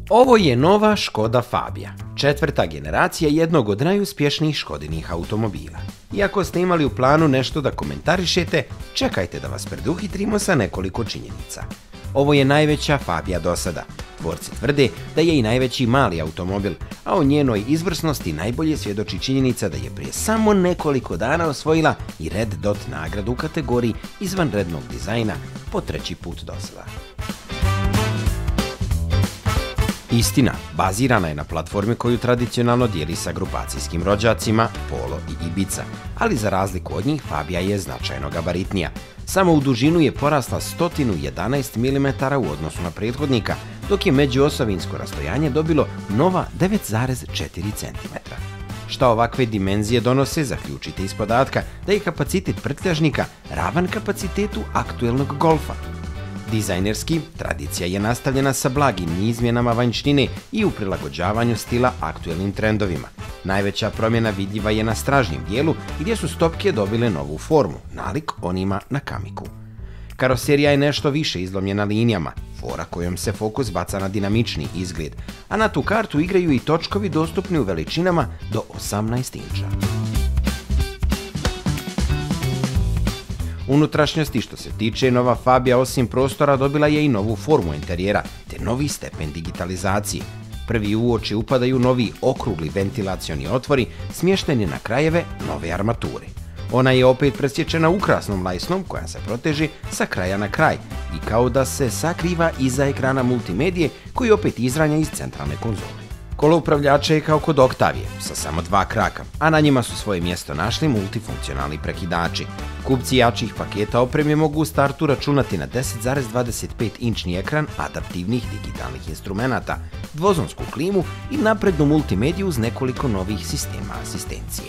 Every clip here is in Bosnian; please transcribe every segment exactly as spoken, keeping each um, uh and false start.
Ovo je nova Škoda Fabia, četvrta generacija jednog od najuspješnijih Škodinih automobila. Iako ste imali u planu nešto da komentarišete, čekajte da vas preduhitrimo sa nekoliko činjenica. Ovo je najveća Fabia do sada. Tvorci tvrde da je i najveći mali automobil, a o njenoj izvrsnosti najbolje svjedoči činjenica da je prije samo nekoliko dana osvojila i Red Dot nagradu u kategoriji izvanrednog dizajna po treći put do sada. Istina, bazirana je na platformi koju tradicionalno dijeli sa grupacijskim rođacima Polo i Ibiza, ali za razliku od njih Fabia je značajno gabaritnija. Samo u dužinu je porasla sto jedanaest milimetara u odnosu na prethodnika, dok je međuosovinsko rastojanje dobilo nova devet zarez četiri centimetra. Šta ovakve dimenzije donose, zaključite iz podatka da je kapacitet prtljažnika ravan kapacitetu aktuelnog Golfa. Dizajnerski, tradicija je nastavljena sa blagim izmjenama vanjštine i u prilagođavanju stila aktuelnim trendovima. Najveća promjena vidljiva je na stražnjem dijelu gdje su stopke dobile novu formu, nalik onima na Kamiku. Karoserija je nešto više izlomljena linijama, fora kojom se fokus baca na dinamični izgled, a na tu kartu igraju i točkovi dostupni u veličinama do osamnaest inča. Unutrašnjosti što se tiče, nova Fabia osim prostora dobila je i novu formu interijera, te novi stepen digitalizacije. Prvi u oči upadaju novi okrugli ventilacioni otvori smješteni na krajeve nove armature. Ona je opet presječena ukrasnom lajsnom koja se proteže sa kraja na kraj i kao da se sakriva iza ekrana multimedije koji opet izranja iz centralne konzole. Kolo upravljača je kao kod Octavije, sa samo dva kraka, a na njima su svoje mjesto našli multifunkcionalni prekidači. Kupci jačih paketa opreme mogu u startu računati na deset zarez dvadeset pet inčni ekran adaptivnih digitalnih instrumenata, dvozonsku klimu i naprednu multimediju uz nekoliko novih sistema asistencije.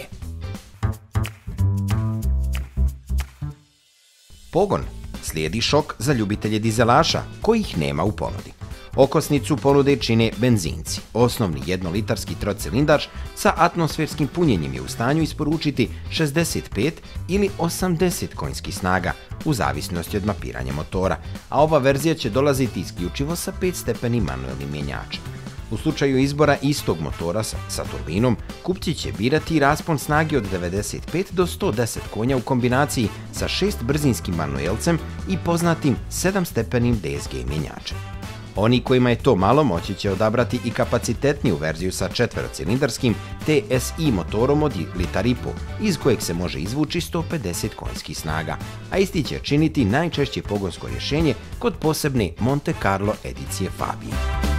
Pogon. Slijedi šok za ljubitelje dizelaša, kojih nema u ponudi. Okosnicu ponude čine benzinci. Osnovni jednolitarski trocilindaš sa atmosferskim punjenjem je u stanju isporučiti šezdeset pet ili osamdeset konjskih snaga, u zavisnosti od mapiranja motora, a ova verzija će dolaziti isključivo sa petstepenim manuelnim mjenjačem. U slučaju izbora istog motora sa, sa turbinom, kupci će birati raspon snage od devedeset pet do sto deset konja u kombinaciji sa šest brzinskim manuelcem i poznatim sedamstepenim D S G mjenjačem. Oni kojima je to malo moći će odabrati i kapacitetniju verziju sa četverocilindarskim T S I motorom od litar i po, iz kojeg se može izvući sto pedeset konjskih snaga, a isti će činiti najčešće pogonsko rješenje kod posebne Monte Carlo edicije Fabije.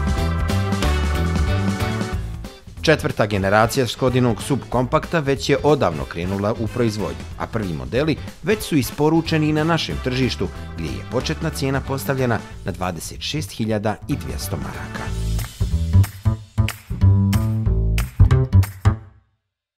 Četvrta generacija Škodinog subkompakta već je odavno krenula u proizvodnju, a prvi modeli već su isporučeni i na našem tržištu, gdje je početna cijena postavljena na dvadeset šest hiljada dvjesto maraka.